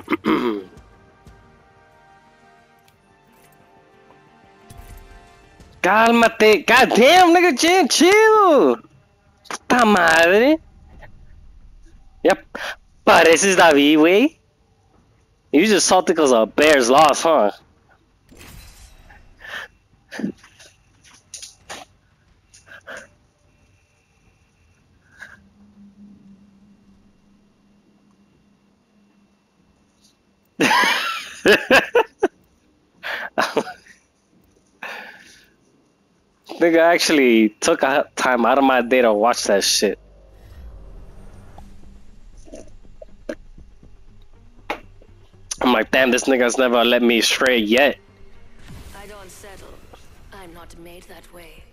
Cálmate. God damn, nigga, chill. Puta madre. Ya pareces David, wey. You just salty because the Bears lost, huh? Nigga actually took a time out of my day to watch that shit. I'm like, damn, this nigga's never let me stray yet. I don't settle. I'm not made that way.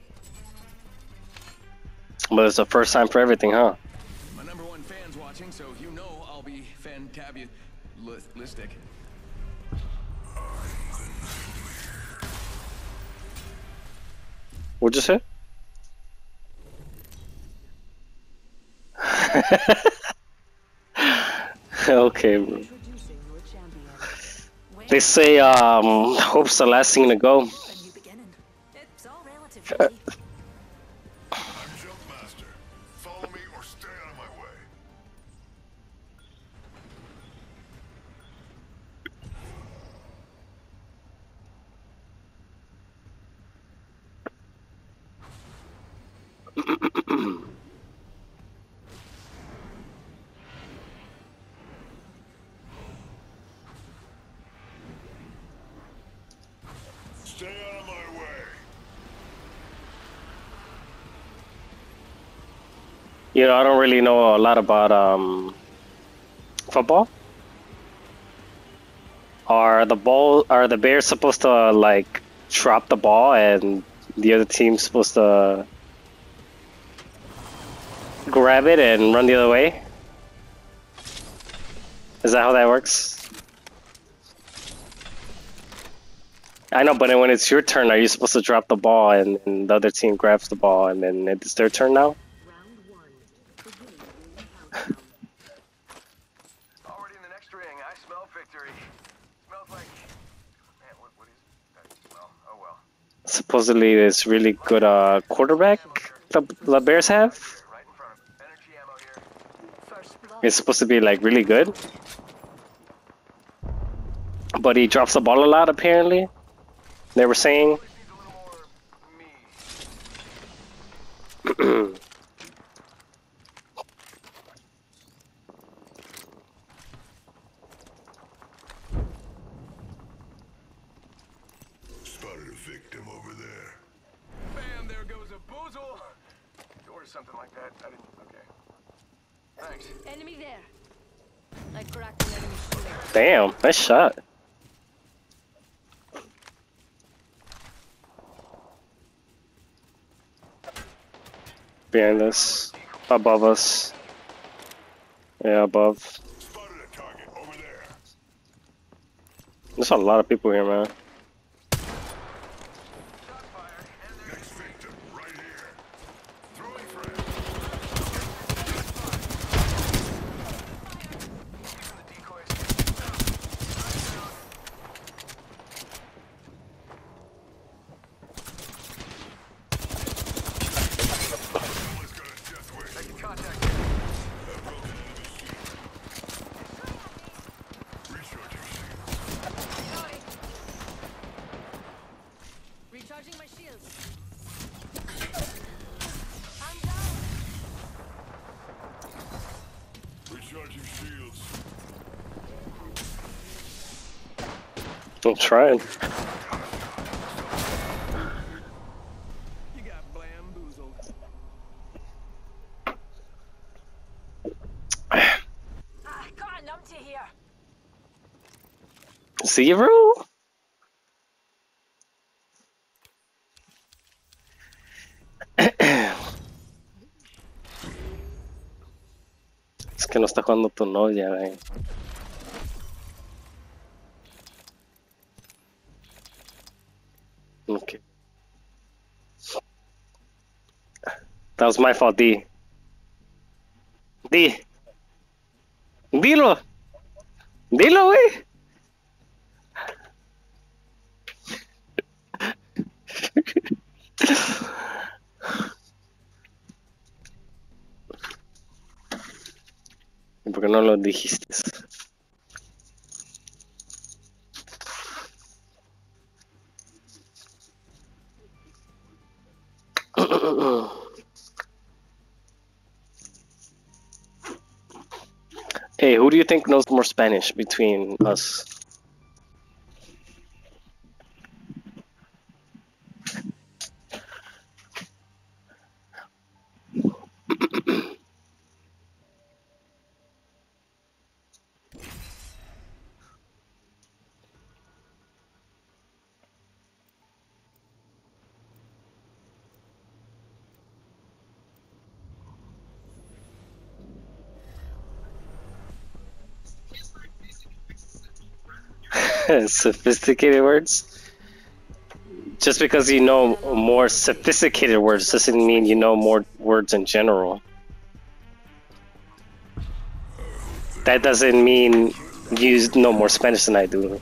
But it's the first time for everything, huh? My #1 fan's watching, so you know I'll be fantabulistic. What'd you say? Okay, bro. They say, hope's the last thing to go. It's all relative, really. I'm Jumpmaster. Follow me or stay out of my way. Stay out of my way. You know, I don't really know a lot about football. Are the Bears supposed to like drop the ball and the other team's supposed to grab it and run the other way? Is that how that works? I know, but when it's your turn, are you supposed to drop the ball and the other team grabs the ball and then it's their turn now? Already in the next ring, I smell victory. Smells like... Man, what is that smell? Oh well. Supposedly, this really good quarterback the Bears have. Right in front of him. Energy ammo here. First blood. It's supposed to be like really good, but he drops the ball a lot apparently. They were saying. Needs a little more me. Spotted a victim over there. Bam, there goes a boozle. Or something like that. I didn't... Okay. Thanks. Enemy there. I cracked an enemy shield. Damn, nice shot. Behind us, above us. Yeah, above. Spotted a target over there. There's a lot of people here, man. Next victim right here. Throwing frag. The decoys. Someone's got a death wish. Making contact. A broken enemy shield. Recharging shield. Recharging my shields. I'm down. Recharging shields. I'm trying. You got bamboozled. Got a numpty here. Zero? Es que no está jugando tu novia, güey. Okay. That was my fault, D. D. Dilo. Dilo, güey. ¿Y por qué no lo dijiste? Hey, who do you think knows more Spanish between us? Sophisticated words? Just because you know more sophisticated words doesn't mean you know more words in general. That doesn't mean you know more Spanish than I do.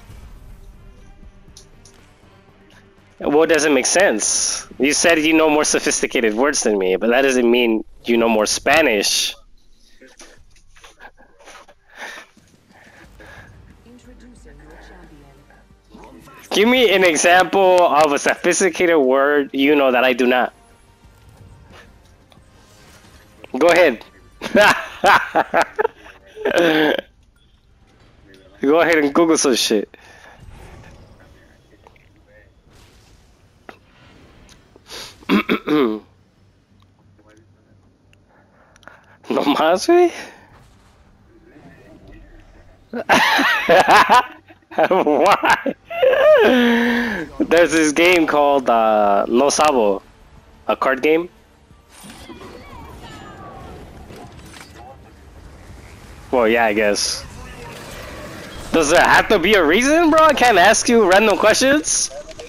Well, it doesn't make sense. You said you know more sophisticated words than me, but that doesn't mean you know more Spanish. Give me an example of a sophisticated word you know that I do not. Go ahead. Go ahead and Google some shit. No más, güey. Why? There's this game called No Sabo, a card game. Well, yeah, I guess. Does there have to be a reason, bro? I can't ask you random questions.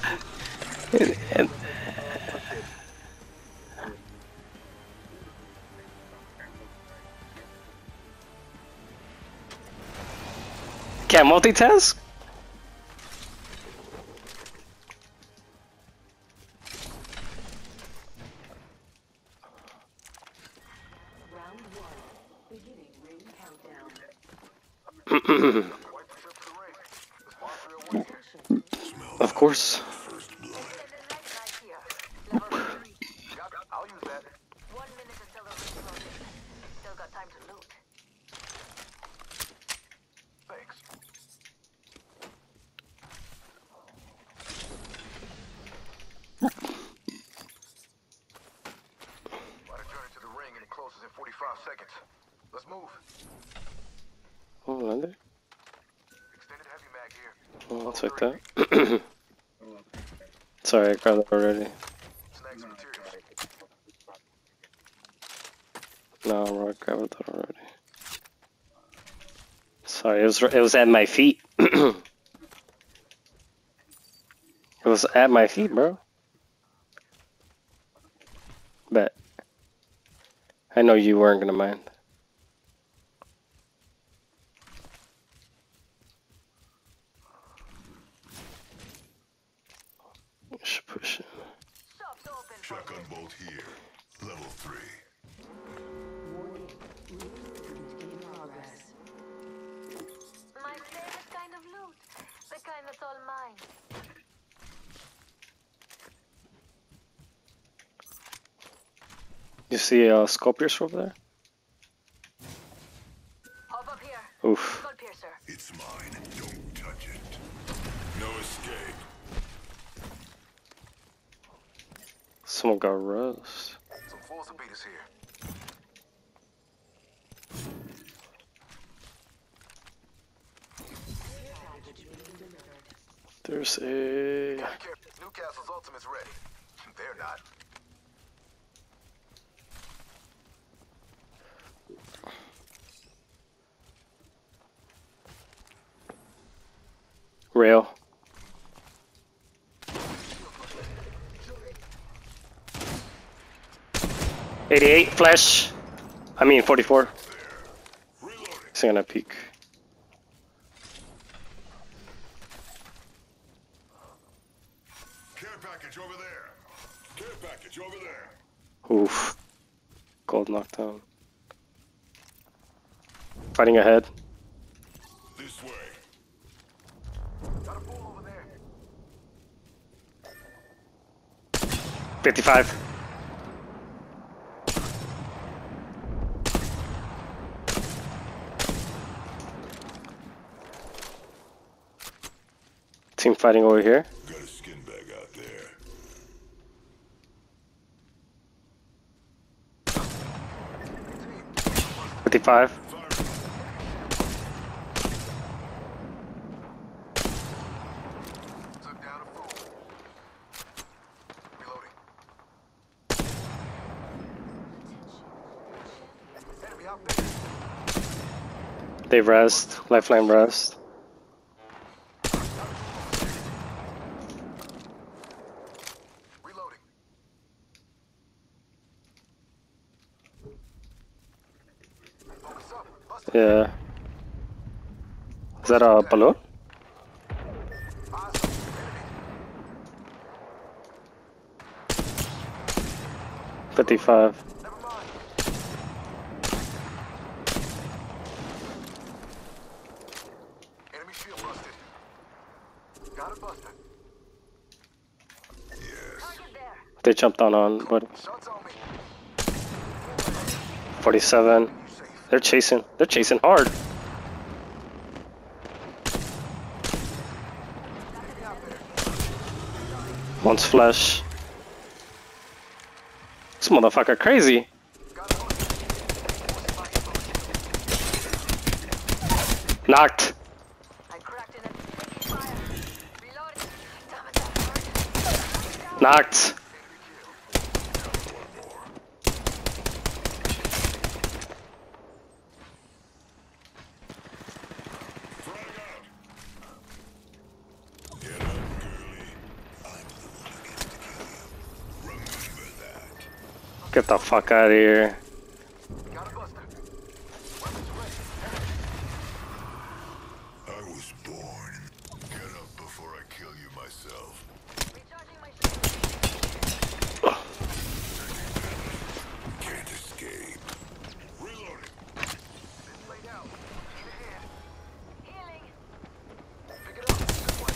Can't multitask? Of course. I'll use that. 1 minute until the ring closes. Still got time to loot. Thanks. About to turn it to the ring and it closes in 45 seconds. Let's move. Oh, under? Extended heavy mag here. Oh, I'll take that. Sorry, I grabbed that already. Snag some materials. No, bro, I grabbed that already. Sorry, it was at my feet. It was at my feet, bro. Bet. I know you weren't gonna mind. Should push it. Shop's open. Shotgun bolt here. Level 3. My favorite kind of loot. The kind that's all mine. You see a skull piercer over there? Hop up here. Oof. Skull piercer. It's mine. Don't touch it. No escape. Someone got rust. Some force beaters here. There's a... Newcastle's ultimate's ready. They're not. rail. .88 flash. I mean 44. He's gonna peek. package over there. Care package over there. Oof. Gold knocked down. Fighting ahead. This way. Got a bull over there. 55. Team fighting over here. Got a skin bag out there. Team, 55. Fire. took down a fool. Reloading. Enemy out there. They rest. Lifeline rest. Reloading. Focus up. Busted. Yeah. Is that a balloon? Eyes up. Enemy. 55. Never mind. Enemy shield busted. Got it busted. Target there. They jumped on what? Shots on me. 47. You safe. They're chasing. They're chasing hard. Enemy out there. One's flesh. This motherfucker crazy. Got it busted. Knocked. I cracked in a sticky fire. Reloading. Damn it, that hurt. Knocked. Get up, girly. I'm the one who gets to kill you. Remember that. Get the fuck out of here. Got it busted. Weapons ready. I was born. Get up before I kill you myself. Recharging my shield. Can't escape. Reloading. Been laid out. Need a hand. Healing. Pick it up. This way.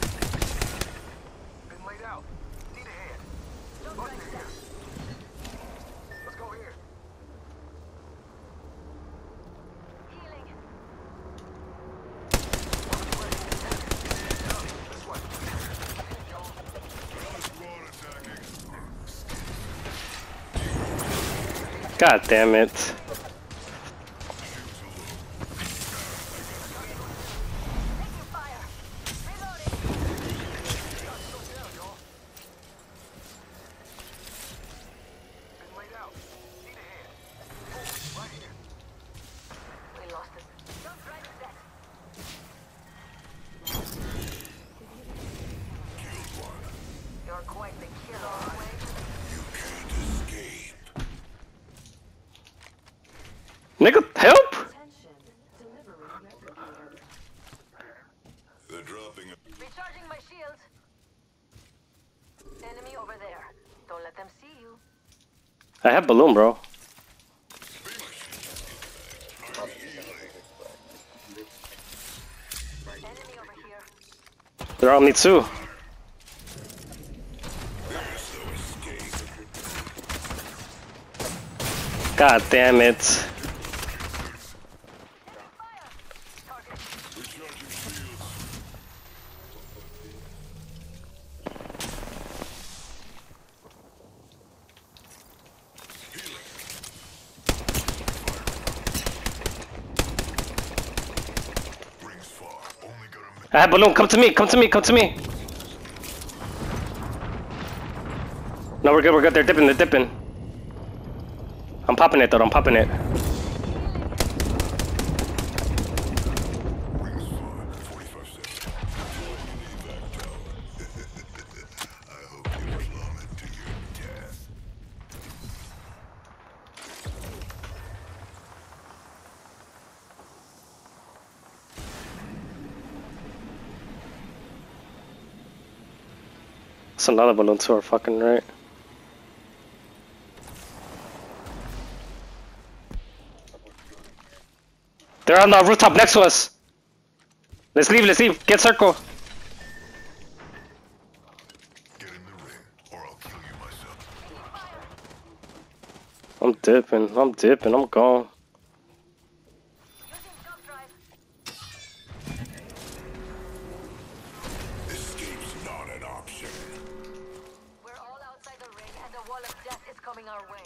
Been laid out. Need a hand. Busted here. Let's go here. Healing. This way. Another squad attacking. God damn it. Taking fire. Reloading. Been laid out. Need a hand. Right here. We lost it. Don't try to set. You're quite the killer, Wade. You can't escape. Nigga, help! They're dropping a... Recharging my shields. Enemy over there. Don't let them see you. I have balloon, bro. Enemy over here. They're on me too. There's no escape. God damn it. Target. Recharging shields. Healing. Rings far. Only got a minute. I have balloon. Come to me. Come to me. Come to me. No, we're good. We're good. They're dipping. They're dipping. I'm popping it though. I'm popping it. Rings far. 45 seconds. Evac tower. I hope you plummet to your death. It's another balloon to our fucking right. They're on the rooftop next to us. Let's leave, let's leave. Get circle. Get in the ring, or I'll kill you myself. I'm dipping, I'm gone. Using jump drive. Escape's not an option. We're all outside the ring, and the wall of death is coming our way.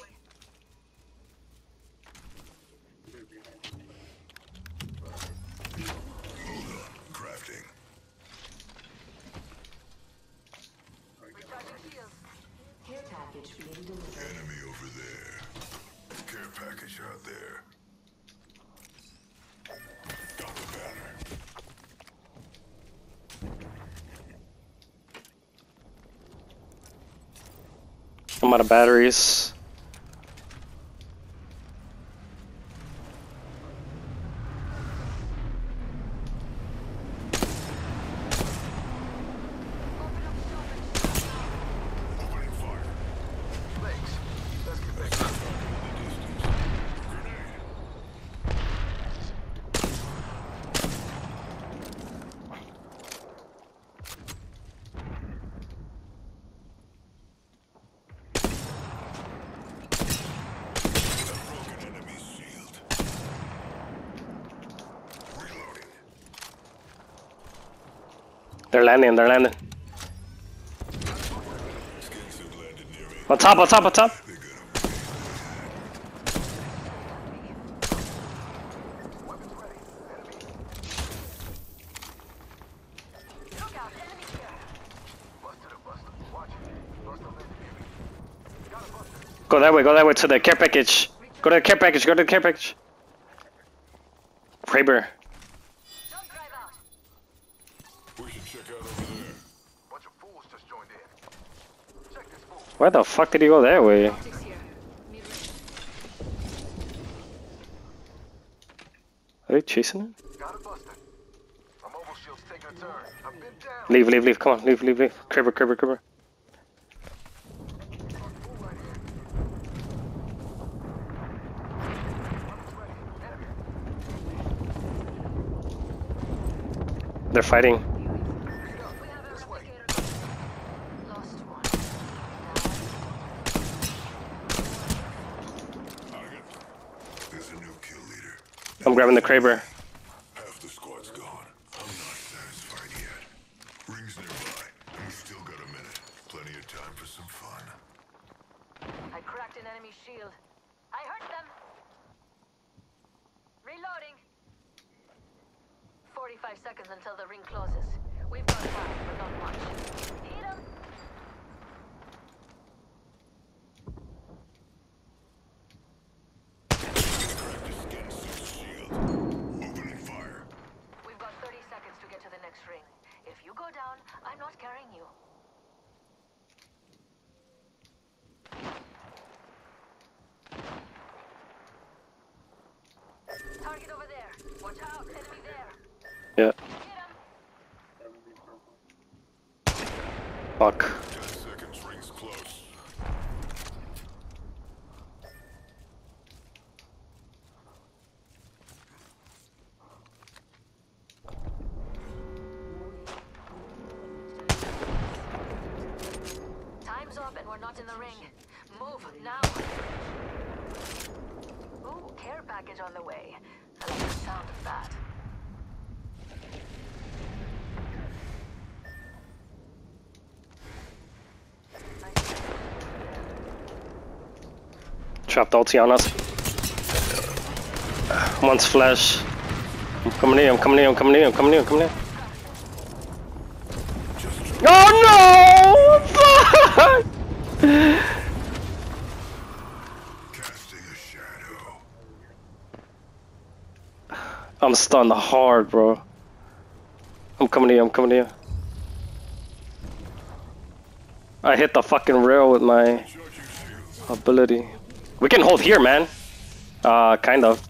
Hold on, crafting. Recharging shields. Care package being delivered. Enemy over there. Care package out there. Got the banner. I'm out of batteries. Opening fire. Thanks. Let's get back. Grenade. Broken enemy shield. Reloading. They're landing, they're landing. Skins have landed near me. On top, on top, on top. They're gonna Weapons ready. Enemy. Look out, enemy here. Busted up, busted. Watch it. Busted up enemy. Got a buster. Go that way to the care package. Go to the care package, go to the care package. Kraber. Jump drive out. We should check out over there. Bunch of fools just joined in. Check this fool. Where the fuck did he go that way? Optics here. Mirror. Are they chasing him? Got it busted. My mobile shield's taking a turn. I've been down. Leave, leave, leave. Come on, leave, leave, leave. Kraber, Kraber, Kraber. Fool right here. Weapons ready. Enemy. They're fighting. Beat up. We have a This way. replicator. Lost one. Target. There's a new kill leader. I'm grabbing the Kraber. Half the squad's gone. I'm not satisfied yet. Ring's nearby, and we've still got a minute. Plenty of time for some fun. I cracked an enemy shield. I hurt them. Reloading. 45 seconds until the ring closes. We've got time, but not much. Hit 'em. Cracked a skin suit shield. Opening fire. We've got 30 seconds to get to the next ring. If you go down, I'm not carrying you. Target over there. Watch out, enemy there. Yeah. Hit 'em. Fuck. 10 seconds, ring's close. Time's up and we're not in the ring. Move now. Ooh, care package on the way. I like the sound of that. Trapped ulti on us. One's flash. I'm coming in, I'm coming in, I'm coming in, I'm coming in, I'm coming in. Oh no! Fuck! Casting a shadow. I'm stunned hard, bro. I'm coming in, I'm coming in. I hit the fucking rail with my Charging shields. ability. We can hold here, man. Kind of.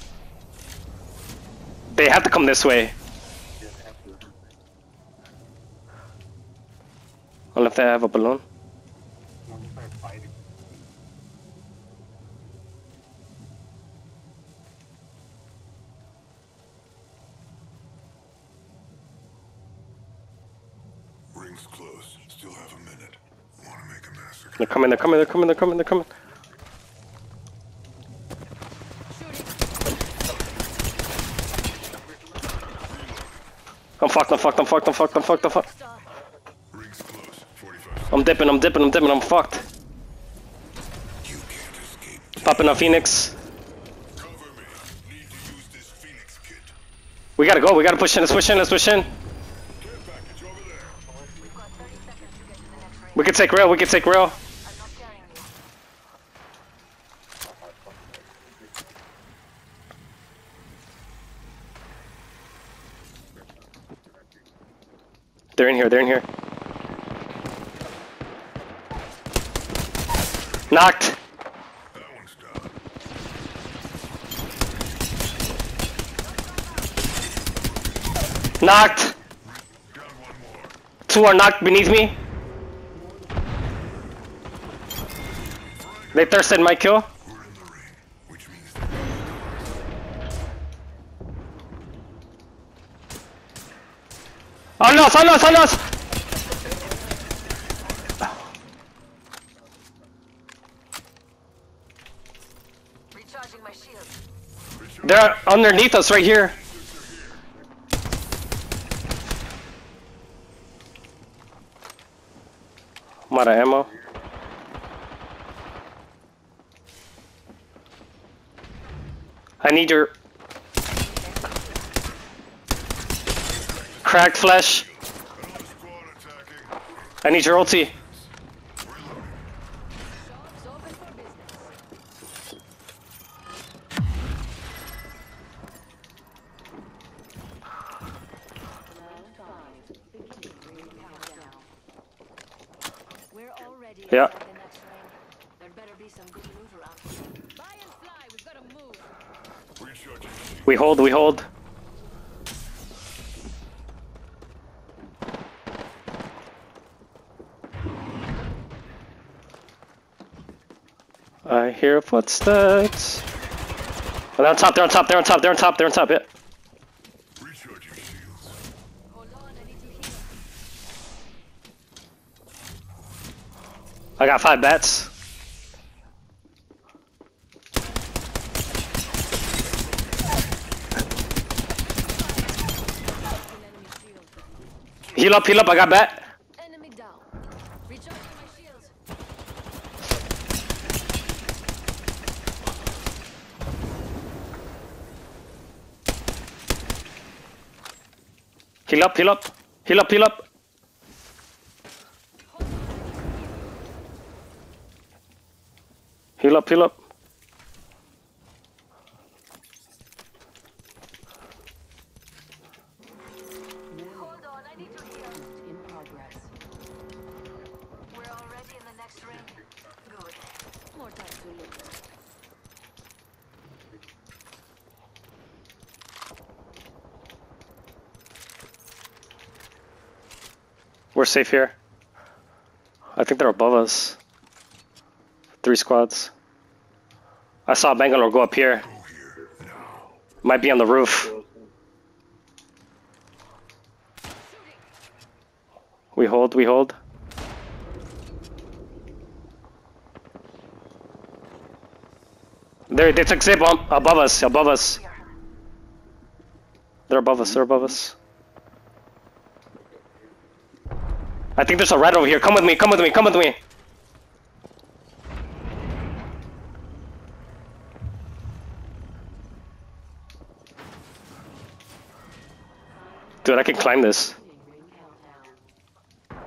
They have to come this way. Unless they have a balloon. Rings close. Still have a minute. Want to make a massacre? They're coming, they're coming, they're coming, they're coming, they're coming. I'm fucked, I'm fucked, I'm fucked, I'm fucked, I'm fucked, I'm fucked. Rings close. 45 seconds. I'm dipping, I'm dipping, I'm dipping, I'm fucked. You can't escape. Popping a Phoenix. Cover me. Need to use this Phoenix kit. We gotta go, we gotta push in, let's push in, let's push in. Care package over there. We've got 30 seconds to get to the next ring. We can take rail, we can take rail. I'm not carrying you. They're in here, they're in here. Knocked. That one's down. Knocked. Down one more. Two are knocked beneath me. They thirsted my kill. We're in the ring, which means On us, on us, on us! Recharging my shield. They're underneath us right here. I'm out of ammo. I need your cracked flesh. another squad attacking. I need your ulti. Shops open for business. Round 5. Beginning ring countdown. We're already Yeah. inside the next ring. There'd better be some good loot around here. Buy and fly, we've got to move. Recharging shield. We hold, we hold. I hear footsteps. Oh, they're on top, they're on top, they're on top, they're on top, they're on top, yeah. Recharging shields. Hold on, I need to heal. I got 5 bats. An enemy shield. Heal up, I got bat. Enemy down. Recharging my shields. Heal up, heal up. Heal up, heal up. Heal up, heal up. Hold on, I need to heal. In progress. We're already in the next ring. Good. More time to loot. We're safe here. I think they're above us. 3 squads. I saw Bangalore go up here. Go here. Now. Might be on the roof. We hold, we hold. They took zip above us, above us. They're above us, they're above us. I think there's a rat over here. Come with me, come with me, come with me. Dude, I can climb this. Beginning ring countdown.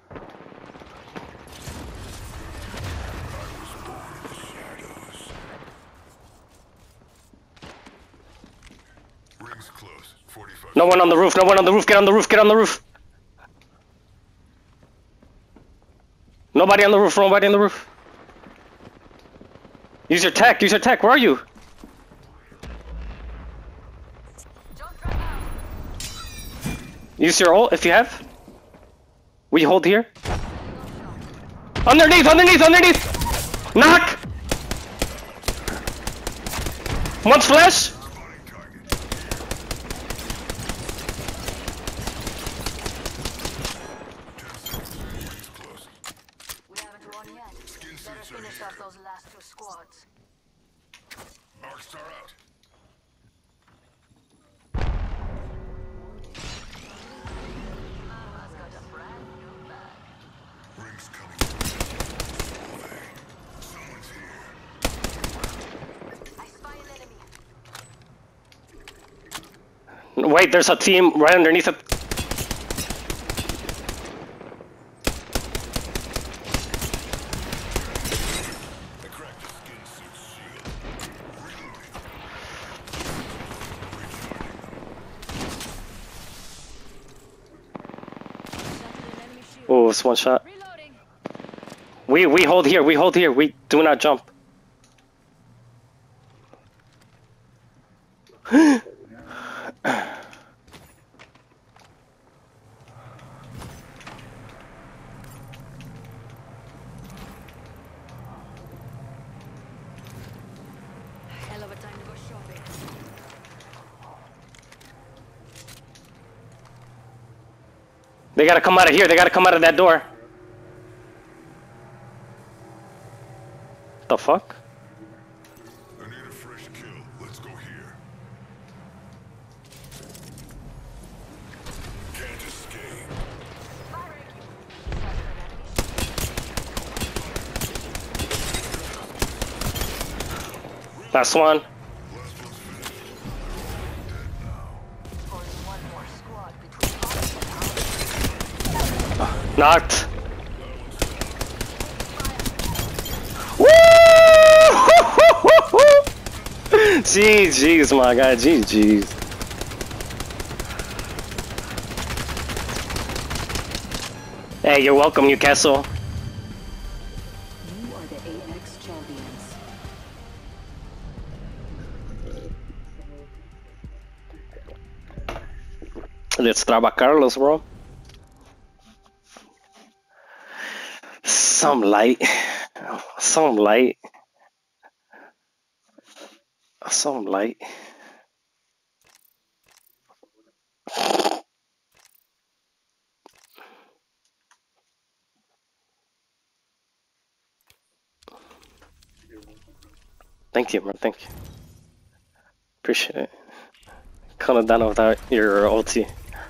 Shadows. Rings close. 45. No one on the roof, no one on the roof. Get on the roof, get on the roof. Nobody on the roof, nobody on the roof. Use your tech, use your tech. Where are you? Jump right out. Use your ult if you have. We hold here. Enemy Underneath, underneath, underneath! Knock! One's flash! We haven't won yet. Better finish off those last two squads. Arcstar out. I've got a brand new bag. Rings coming. Someone's here. I spy an enemy. Wait, there's a team right underneath it. I cracked the skin suit's shield. Oh, it's one shot. Reloading. We hold here, we hold here. We do not jump. Hell of a time to go shopping. They gotta come out of here. They gotta come out of that door. The fuck? I need a fresh kill. Let's go here. Can't escape. Firing. Last one. Last one's finished. Dead now. Only one more squad between us and Knocked. Woo! GG's, my guy. GG's. Hey, you're welcome, Newcastle. You are the Apex champions. Let's traba Carlos, bro. Some light. Some light. Some light. Thank you, man. Thank you. Appreciate it. Couldn't have done it without your ulti.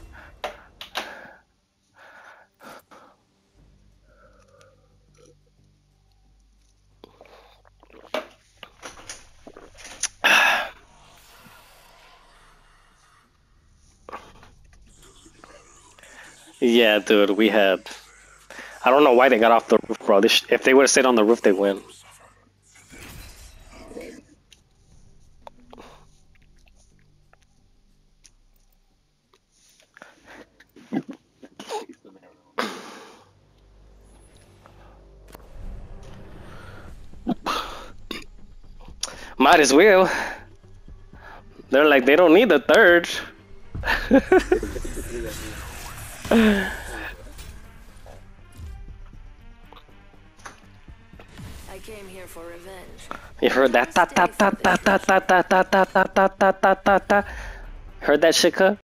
Yeah, dude, we had. I don't know why they got off the roof, bro. If they would have stayed on the roof, they win. Might as well. They're like, they don't need the third. I came here for revenge. You heard that? Ta ta ta ta ta ta ta ta ta ta ta ta ta ta. Heard that shit, cut?